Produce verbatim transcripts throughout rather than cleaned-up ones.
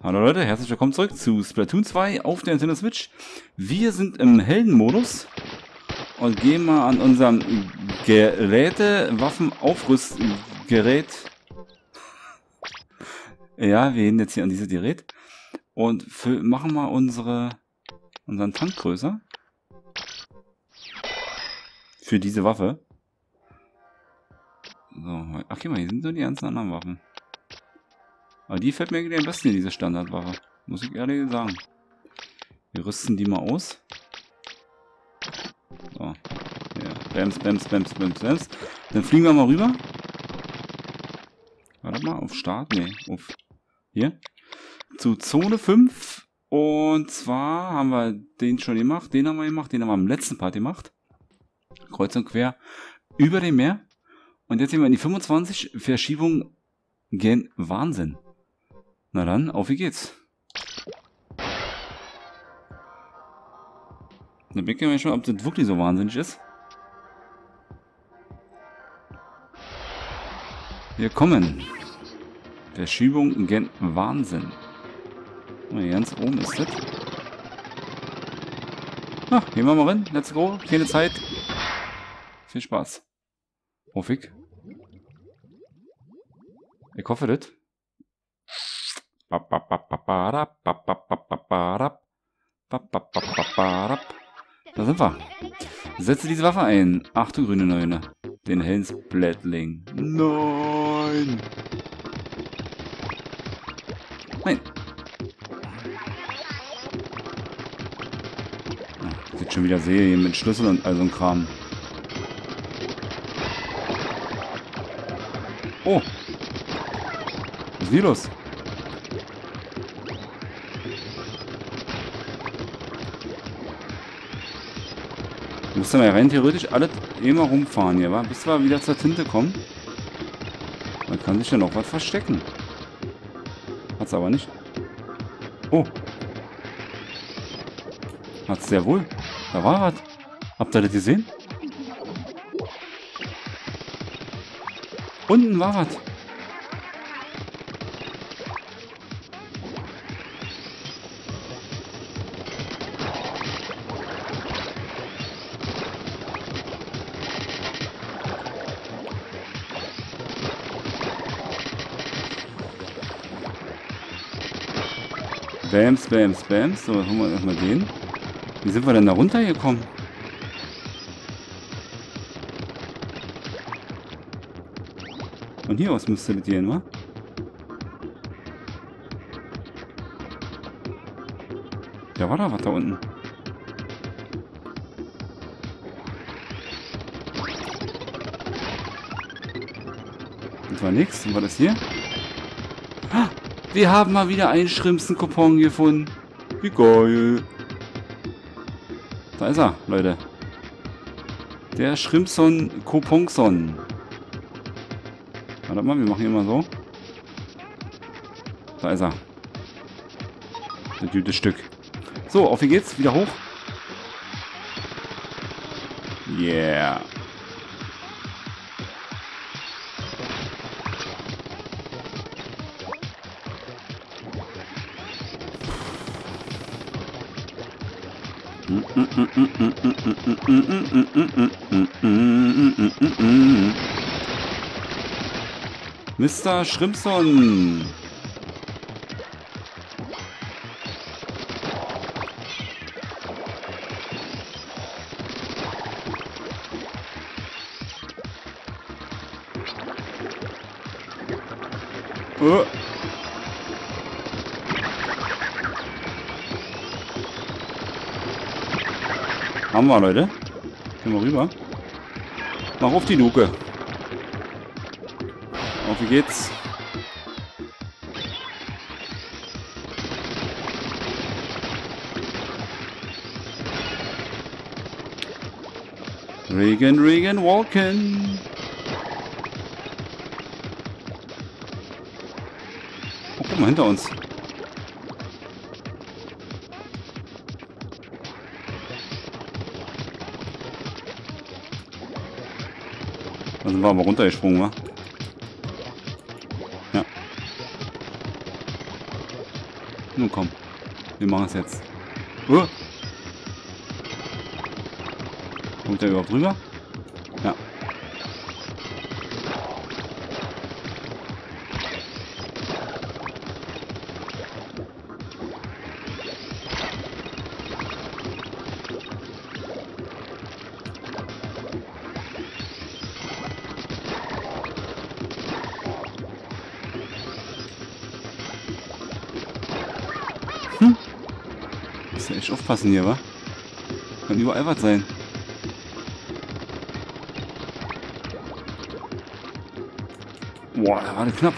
Hallo Leute, herzlich willkommen zurück zu Splatoon zwei auf der Nintendo Switch. Wir sind im Heldenmodus und gehen mal an unserem Geräte-Waffen-Aufrüstgerät. Ja, wir gehen jetzt hier an dieses Gerät und für, machen mal unsere, unseren Tank größer. Für diese Waffe. So, ach, guck mal, hier sind so die ganzen anderen Waffen. Aber die fällt mir eigentlich am besten in diese Standardwaffe. Muss ich ehrlich sagen. Wir rüsten die mal aus. So. Ja. Bams, bams, bams, bams, bams. Dann fliegen wir mal rüber. Warte mal, auf Start. Ne, auf. Hier. Zu Zone fünf. Und zwar haben wir den schon gemacht. Den haben wir gemacht. Den haben wir im letzten Part gemacht. Kreuz und quer über dem Meer. Und jetzt sehen wir in die fünfundzwanzig. Verschiebung gen Wahnsinn. Na dann, auf wie geht's. Dann bin ich mir schon, ob das wirklich so wahnsinnig ist. Wir kommen. Verschiebung gen Wahnsinn. Und hier ganz oben ist das. Na, gehen wir mal rein. Let's go. Keine Zeit. Viel Spaß. Hoffe ich. Ich hoffe das. Da sind wir. Setze diese Waffe ein. Ach du grüne Neune. Den Helmsblättling. Nein. Nein. Oh, sieht schon wieder Serien mit Schlüssel und all so ein Kram. Oh. Was ist hier los? Müsste man ja rein theoretisch alles immer rumfahren hier, wa? Bis wir wieder zur Tinte kommen. Man kann sich ja noch was verstecken. Hat's aber nicht. Oh. Hat's sehr wohl. Da war was. Habt ihr das gesehen? Unten war was. Bams, bams, bams. So, holen wir erstmal den. Wie sind wir denn da runtergekommen? Von hier aus müsste das gehen, wa? Da war da was da unten. Das war nix. Und war das hier? Ah, wir haben mal wieder einen Schrimpsen-Coupon gefunden. Wie geil. Da ist er, Leute. Der Schrimpson-Couponson. Warte mal, wir machen hier mal so. Da ist er. Das gute Stück. So, auf wie geht's? Wieder hoch. Yeah. Mister Schrimpson. Oh. Haben wir, Leute. Gehen wir rüber. Mach auf die Luke. Auf wie geht's? Regen, Regen, walken. Oh, guck mal hinter uns. Da sind wir aber runtergesprungen, wa? Ja. Nun komm. Wir machen es jetzt. Oh. Kommt der überhaupt rüber? Ja. Hm. Muss ja echt aufpassen hier, wa? Kann überall was sein. Boah, da war der knapp.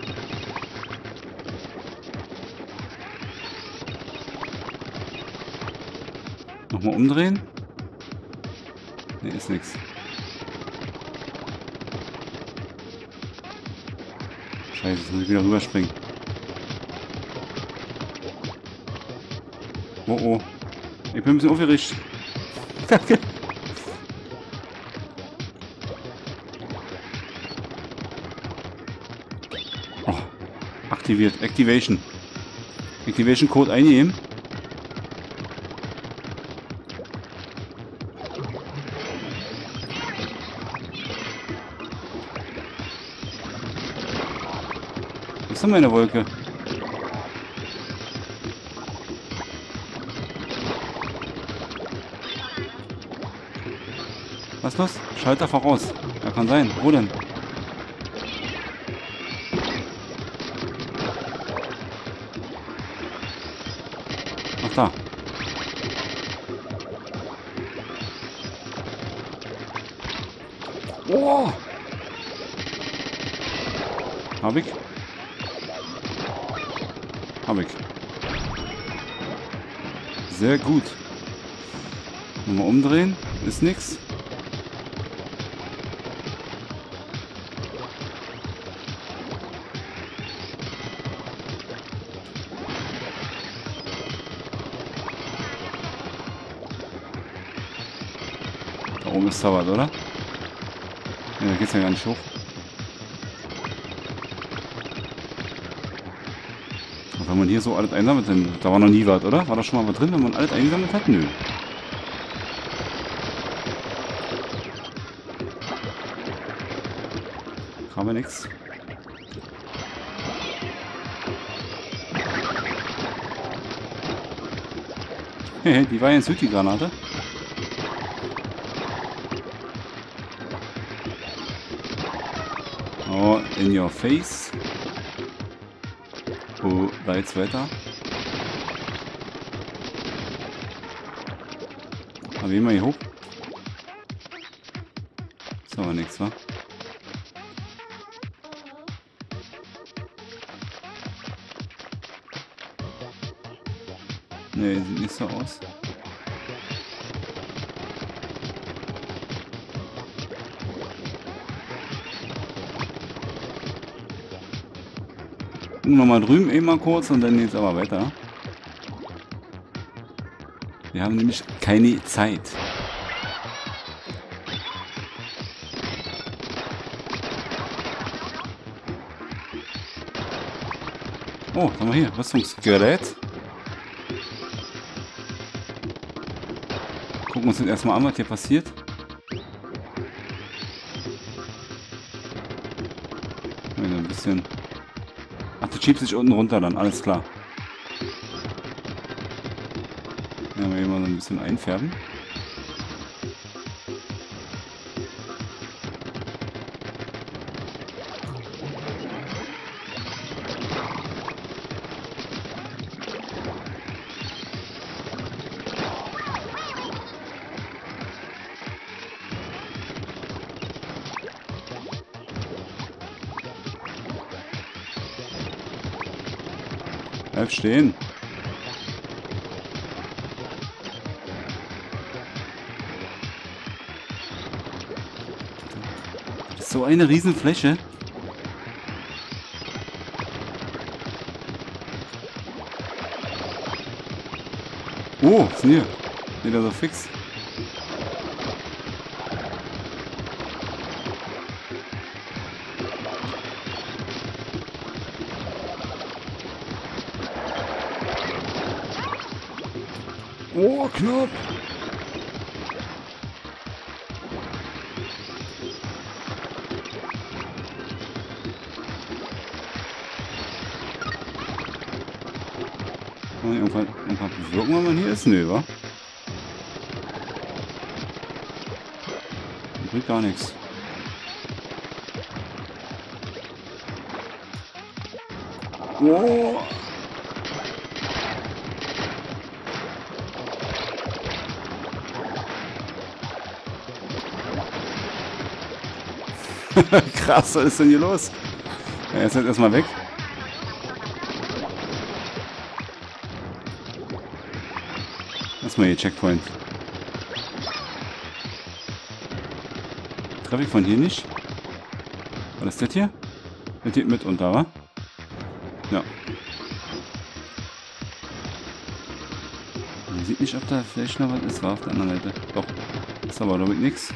Nochmal umdrehen. Ne, ist nix. Scheiße, jetzt muss ich wieder rüberspringen. Oh oh. Ich bin ein bisschen aufgeregt. Danke. Oh. Aktiviert. Activation. Activation Code eingeben. Was ist denn meine Wolke? Was los? Schalter voraus. Ja, kann sein. Wo denn? Ach, da. Oh! Hab ich? Hab ich. Sehr gut. Nochmal umdrehen. Ist nix. Da oben ist Sabbat, oder? Ja, da geht's ja gar nicht hoch. Und wenn man hier so alles einsammelt, dann da war noch nie was, oder? War da schon mal was drin, wenn man alles eingesammelt hat? Nö. Haben wir nix. Hehe, die war ja in Süd, die Granate. Oh, in your face. Oh, da jetzt weiter. Aber wie immer hier hoch? Ist aber nichts, wa? Ne, sieht nicht so aus. Nochmal drüben eben mal kurz und dann geht's aber weiter. Wir haben nämlich keine Zeit. Oh, was haben wir hier? Rüstungsgerät. Gucken wir uns jetzt erstmal an, was hier passiert. Ein bisschen. Ach, du schiebst dich unten runter dann, alles klar. Ja, wir hier mal so ein bisschen einfärben. Bleib stehen. Das ist so eine Riesenfläche. Oh, was ist denn hier? Wieder so fix. Oh, knapp. Irgendwann, irgendwann bewirken, wenn man hier ist? Nö, wa? Das bringt gar nichts. Oh. Krass, was ist denn hier los? Er ist halt erstmal weg. Erstmal hier Checkpoint. Treffe ich von hier nicht? Was ist das hier? Das geht mit unter, wa? Ja. Man sieht nicht, ob da vielleicht noch was ist. War auf der anderen Seite. Doch. Ist aber damit nichts.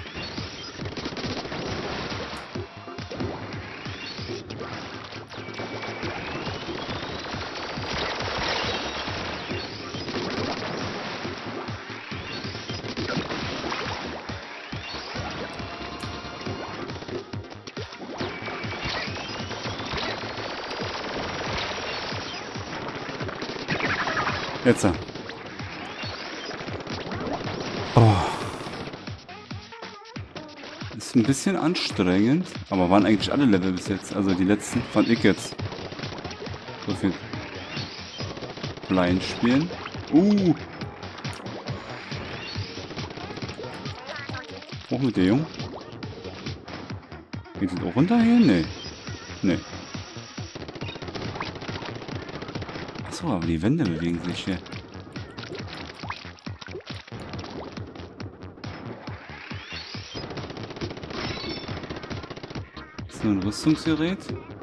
Jetzt. Oh. Ist ein bisschen anstrengend, aber waren eigentlich alle Level bis jetzt. Also die letzten fand ich jetzt. So viel Blind spielen. Uh. Hoch mit der Jung. Geht das auch runter hier? Nee. Nee. Achso, aber die Wände bewegen sich hier. Ist nur ein Rüstungsgerät.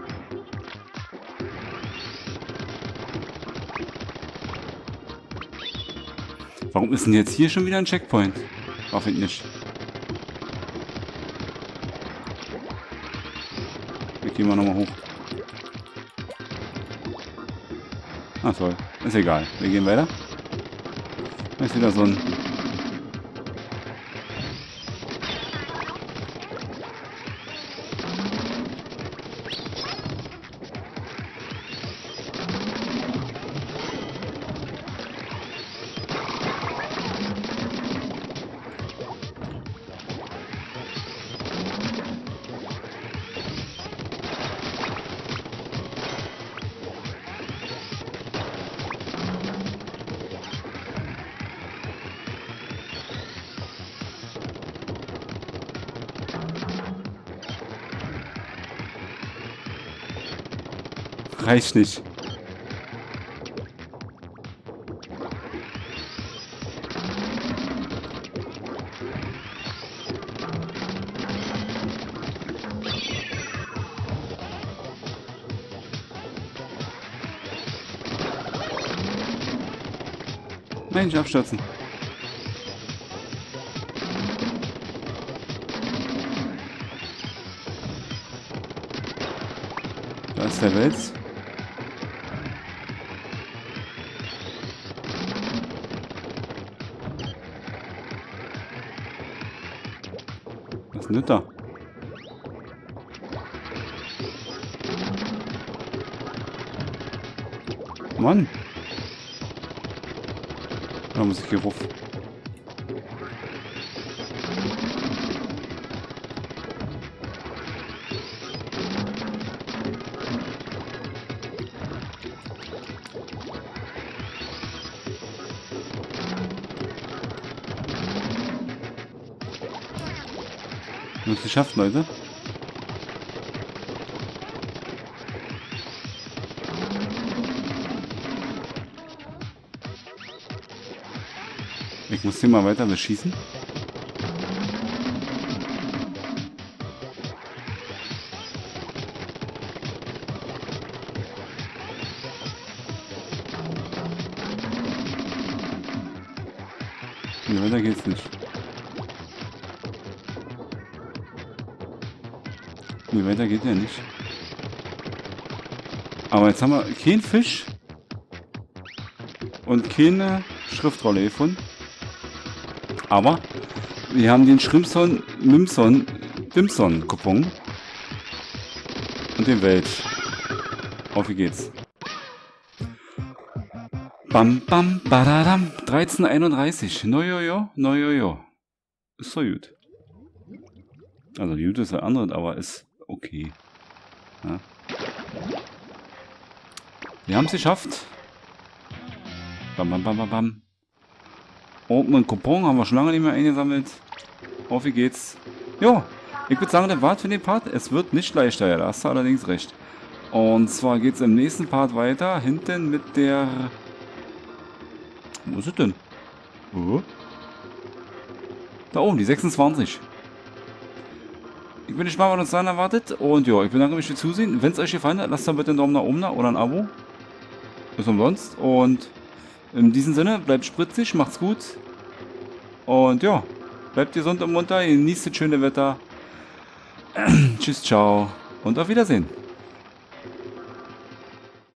Warum ist denn jetzt hier schon wieder ein Checkpoint? Hoffe ich nicht. Wir gehen mal nochmal hoch. Ah toll, ist egal. Wir gehen weiter. Da ist wieder so ein... Reicht nicht. Nein, nicht abstürzen. Da ist der Wels. Was ist denn das da? Mann! Da muss ich hier rauf. Wir haben es geschafft, Leute. Ich muss den mal weiter beschießen. Nee, weiter geht's nicht. Nee, weiter geht ja nicht. Aber jetzt haben wir keinen Fisch und keine Schriftrolle gefunden. Aber wir haben den Schrimpson, Mimson, Dimson Coupon. Und den Welt. Auf wie geht's. Bam, bam, badadam. dreizehn einunddreißig. Nojojo, nojojo. Ist so gut. Also gut ist ein anderes, aber ist okay. Ja. Wir haben es geschafft. Bam, bam, bam, bam, bam. Oben ein Coupon haben wir schon lange nicht mehr eingesammelt. Auf wie geht's. Jo, ich würde sagen, der Part für den Part. Es wird nicht leichter, ja, da hast du allerdings recht. Und zwar geht es im nächsten Part weiter. Hinten mit der... Wo ist es denn? Oh. Da oben, die sechsundzwanzig. Ich bin gespannt, was uns dann erwartet. Und ja, ich bedanke mich fürs Zusehen. Wenn es euch gefallen hat, lasst dann bitte einen Daumen nach oben da oder ein Abo. Ist umsonst. Und in diesem Sinne, bleibt spritzig, macht's gut. Und ja, bleibt gesund und munter, genießt das schöne Wetter. Tschüss, ciao und auf Wiedersehen.